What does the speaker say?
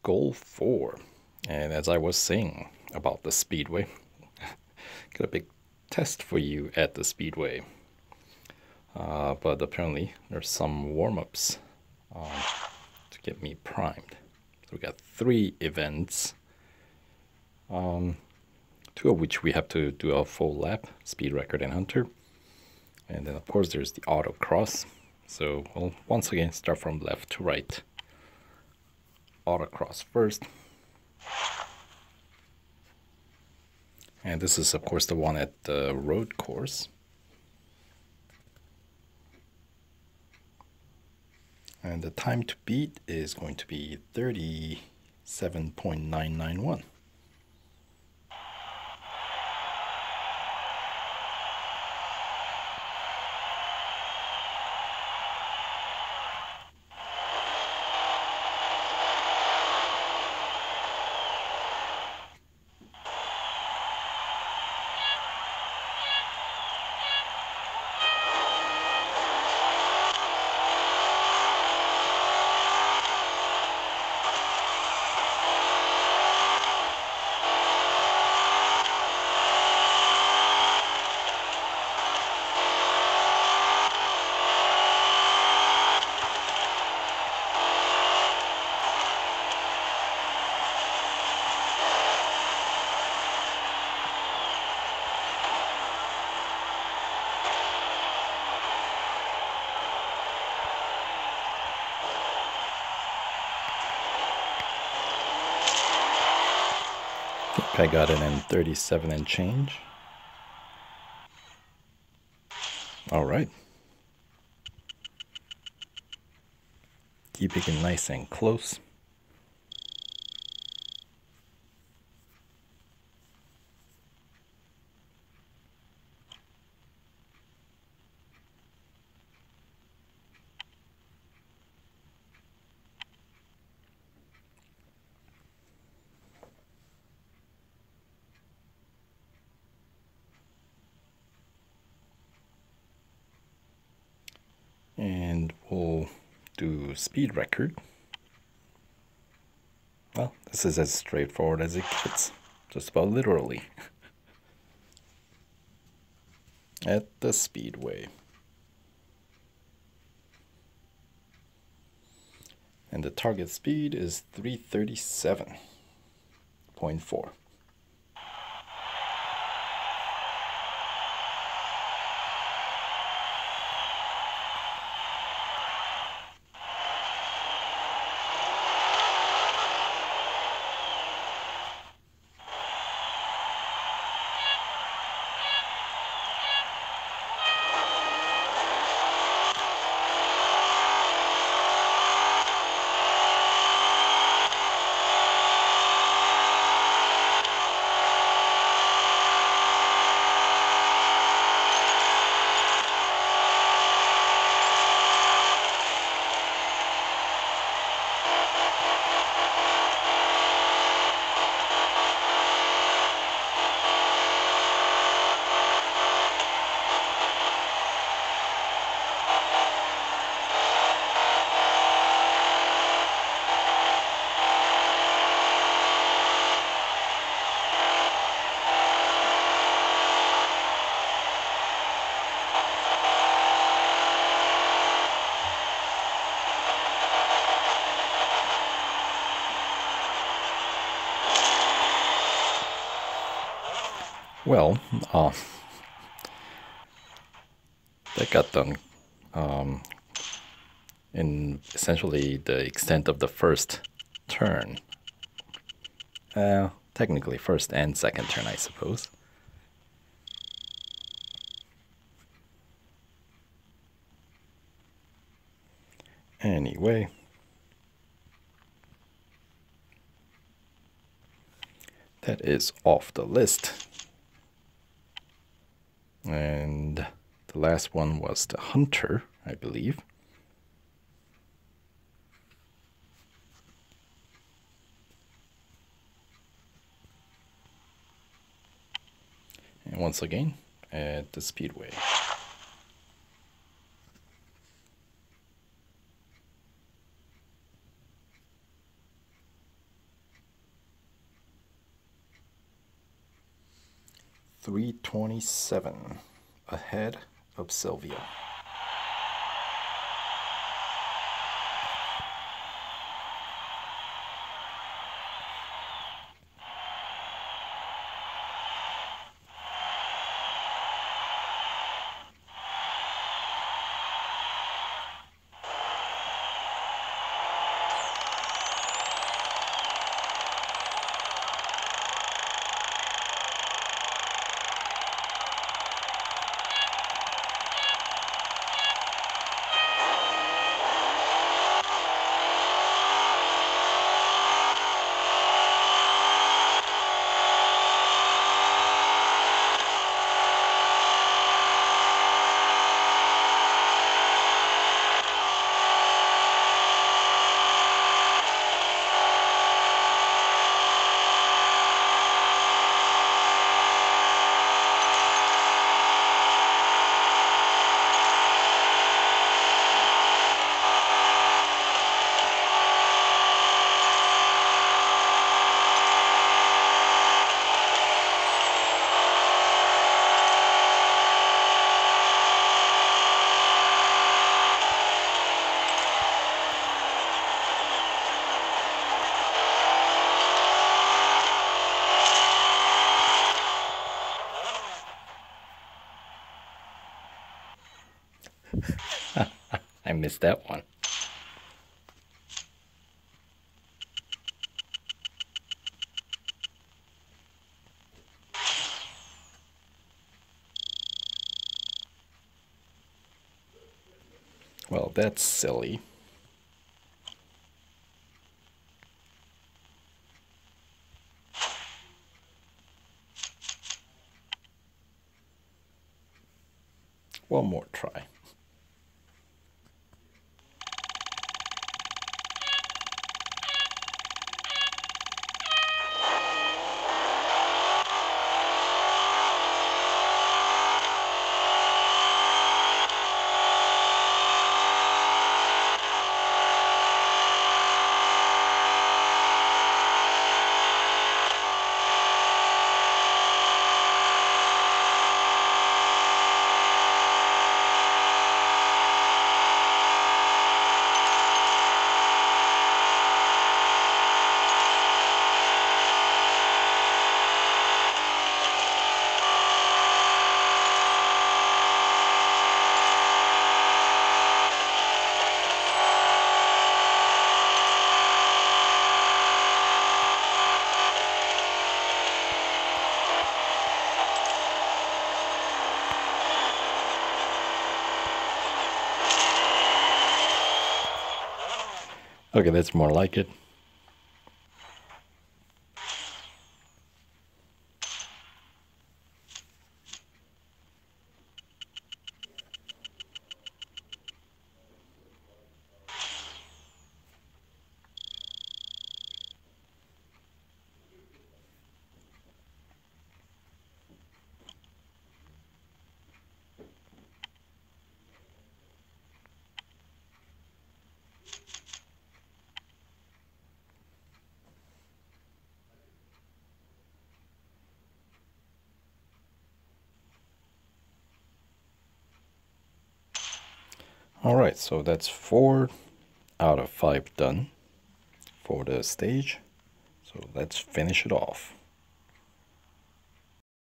goal 4. And as I was saying about the Speedway, got a big test for you at the Speedway. But apparently there's some warm-ups to get me primed. So we got 3 events, 2 of which we have to do a full lap, Speed Record and Hunter. And then of course there's the autocross. So we'll once again start from left to right. Autocross first. And this is of course the one at the road course. And the time to beat is going to be 37.991. I got it in 37 and change. All right. Keeping it nice and close. And we'll do speed record. Well, this is as straightforward as it gets, just about literally. At the Speedway. And the target speed is 337.4. Well, that got done in essentially the extent of the first turn. Technically first and second turn, I suppose. Anyway. That is off the list. And the last one was the Hunter, I believe. And once again, at the Speedway. 327 ahead of Sylvia. I missed that one. Well, that's silly. One more try. Okay, that's more like it. Alright, so that's 4 out of 5 done for the stage. So let's finish it off.